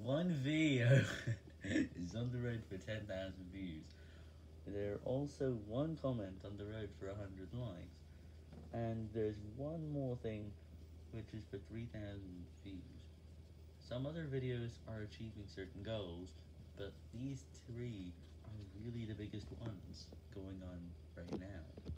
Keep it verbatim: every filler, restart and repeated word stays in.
one video is on the road for ten thousand views. There's also one comment on the road for one hundred likes. And there's one more thing, which is for three thousand views. Some other videos are achieving certain goals, but these three are really the biggest ones going on right now.